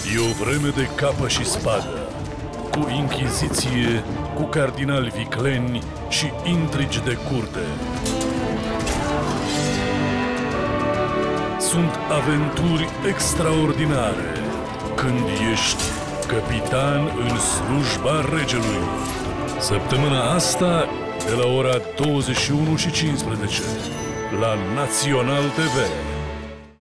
E o vreme de capă și spadă, cu inchiziție, cu cardinali vicleni și intrigi de curte. Sunt aventuri extraordinare când ești capitan în slujba regelui. Săptămâna asta, de la ora 21:15, la Național TV.